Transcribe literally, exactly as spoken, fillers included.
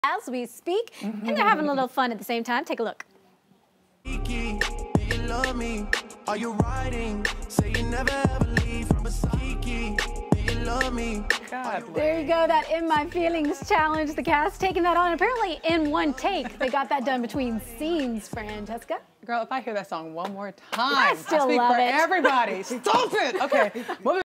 as we speak, and they're having a little fun at the same time. Take a look. Kiki, do you love me? Are you riding? Say you never ever leave from beside Kiki. Do you love me? God, there you go, that In My Feelings challenge. The cast taking that on apparently in one take. They got that done between scenes, Francesca. Girl, if I hear that song one more time, I still I speak love for it. everybody. Stop it! Okay.